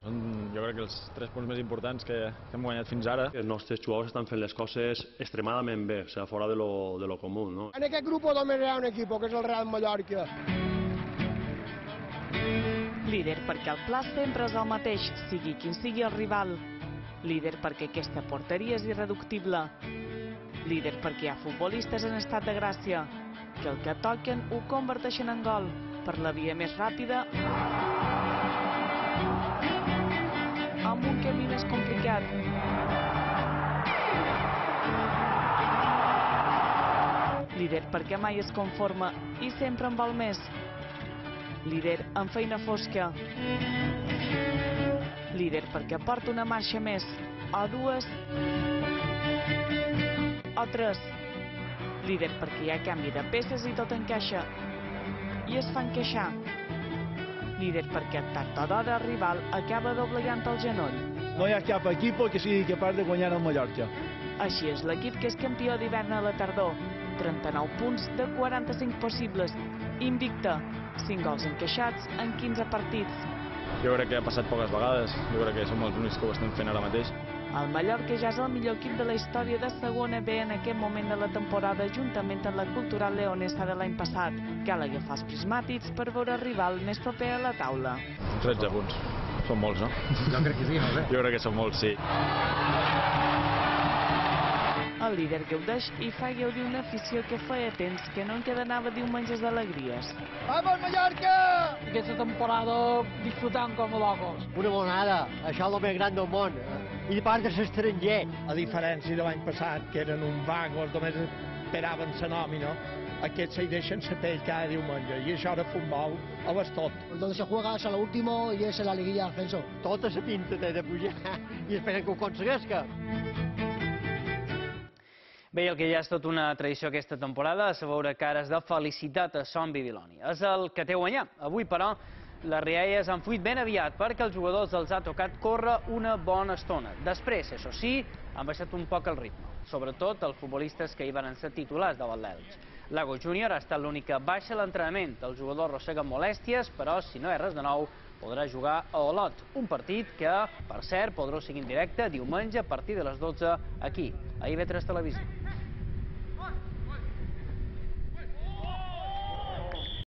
Jo crec que els 3 punts més importants que hem guanyat fins ara. Els nostres jugadors estan fent les coses extremadament bé, o sigui, fora de lo comú, no? En aquest grup només hi ha un equip, que és el Real Mallorca. Líder perquè el pla sempre és el mateix, sigui quin sigui el rival. Líder perquè aquesta porteria és irreductible. Líder perquè hi ha futbolistes en estat de gràcia, que el que toquen ho converteixen en gol, per la via més ràpida, amb un camí més complicat. Líder perquè mai es conforma i sempre en vol més. Líder amb feina fosca. Líder perquè porta una marxa més, o 2, o 3. Líder perquè hi ha canvi de peces i tot encaixa. I es fa encaixar. Líder perquè tard o d'hora el rival acaba doblegant el genoll. No hi ha cap equip que sigui capaç de guanyar el Mallorca. Així és l'equip que és campió d'hivern a la tardor. 39 punts de 45 possibles. Invicta. 5 gols encaixats en 15 partits. Jo crec que ha passat poques vegades. Jo crec que som els únics que ho estem fent ara mateix. El Mallorca ja és el millor equip de la història de segona B en aquest moment de la temporada, juntament amb la Cultural Leonesa de l'any passat. Cal agafar els prismàtics per veure el rival més proper a la taula. 13 punts. Són molts, no? Jo crec que sí, no sé. Jo crec que són molts, sí. El líder gaudeix i fa gaudir una afició que feia temps que no encadenava diumenges d'alegries. Vamos, Mallorca! Aquesta temporada disfrutant com locos. Una monada, això és el més gran del món. I de part de l'estranger. A diferència de l'any passat, que eren un vagos, només esperaven la nòmina, aquests s'hi deixen la pell cada diumenge, i això de futbol ho és tot. Donde se juega hasta lo último y es en la liguilla de ascenso. Tota la pinta té de pujar i esperen que ho aconseguesca. Bé, el que ja és tot una tradició aquesta temporada és veure cares de felicitat a Son Bibiloni. És el que té a guanyar. Avui, però, les rialles han fuit ben aviat perquè els jugadors els ha tocat córrer una bona estona. Després, això sí, han baixat un poc el ritme. Sobretot els futbolistes que hi van ser titulars davant l'Elx. Lago Júnior ha estat l'únic que baixa l'entrenament. El jugador arrossega molèsties, però si no hi ha res de nou, podrà jugar a Olot. Un partit que, per cert, podrà seguir en directe diumenge a partir de les 12 aquí, a IB3 Televisió.